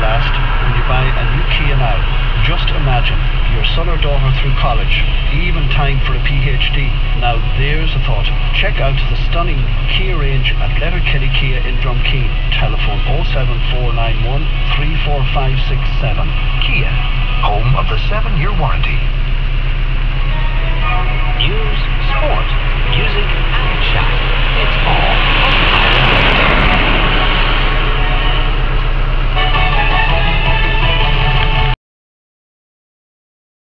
last when you buy a new Kia now. Just imagine, your son or daughter through college, even time for a PhD. Now there's a thought. Check out the stunning Kia range at Letterkenny Kia in Drumkeen. Telephone 07491 34567. Kia, home of the 7-year warranty. New